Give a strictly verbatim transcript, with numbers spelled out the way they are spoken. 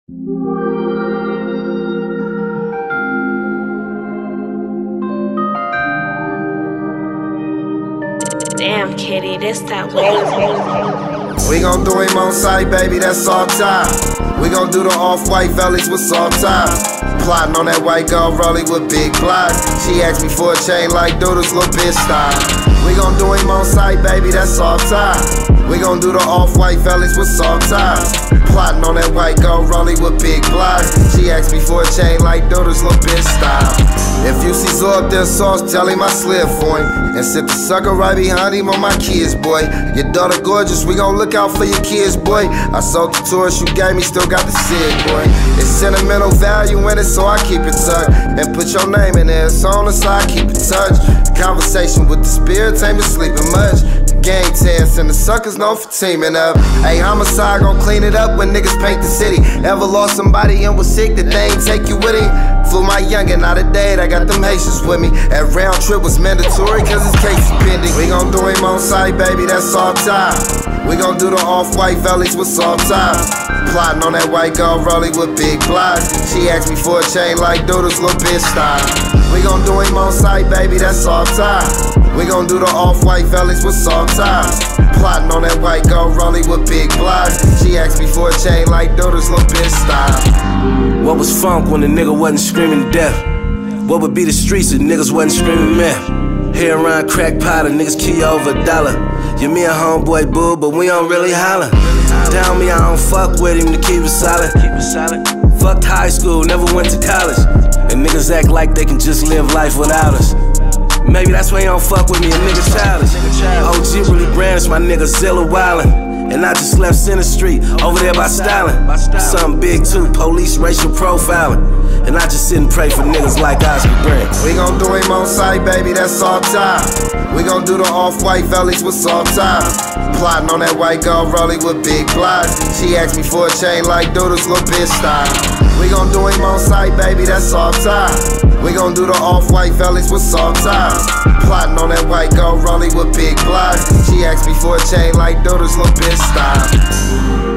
Damn, Kitty, this that way. We gon' do him on sight, baby, that's all time. We gon' do the off-white vellies with soft time. Plotting on that white girl rollie with big blocks. She asked me for a chain like Doodles, little bitch style. We gon' do him on sight, baby, that's all time. We gon' do the off-white vellies with soft time. Plotting on that white girl rollie with big blocks. She asked me for a chain like Doodles, little bitch style. If you see Zorb then sauce, tell him I slid for him. And sit the sucker right behind him on my kids, boy. Your daughter gorgeous, we gon' look out for your kids, boy. I sold the tourist you gave me, still got the sig, boy. It's sentimental value in it, so I keep it tucked. And put your name in there, it's on the side, keep it touch. The conversation with the spirits ain't been sleeping much. The gang tense and the suckers known for teaming up. Hey, homicide gon' clean it up when niggas paint the city. Ever lost somebody and was sick that they ain't take you with him? Flew my youngin' out of date, I got them Haitians with me. That round trip was mandatory cause his case is pending. We gon' do him on sight, baby, that's all time. We gon' do the off-white vellies with soft time. Plotting on that white girl rollie with big blocks. She asked me for a chain like Doodles, little bitch style. We gon' do him on sight, baby, that's all time. We gon' do the off-white vellies with soft time. Plotting on that white girl rollie with big blocks. She asked me for a chain like Doodles, little bitch style. What was funk when the nigga wasn't screaming death? What would be the streets if niggas wasn't screaming meth? Here around crack powder, niggas kill you over a dollar. You me a homeboy boo, but we don't really holler. Down me, I don't fuck with him to keep it solid. Fucked high school, never went to college. And niggas act like they can just live life without us. Maybe that's why you don't fuck with me, a nigga childish. O G really brandish my nigga Zilla wildin'. And I just left Center Street, over there by Styling. Something big too, police racial profiling. And I just sit and pray for niggas like Oscar Grant. We gon' do him on sight, baby, that's all time. We gon' do the off-white vellies with soft time. Plotting on that white girl rollie with big blocks. She asked me for a chain like Doodles, little bitch style. We gon' do him on sight, baby, that's all time. We gon' do the off-white vellies with soft time. Plotting on that white girl rollie with big blocks. She asked me for a chain like Doodles, little bitch style.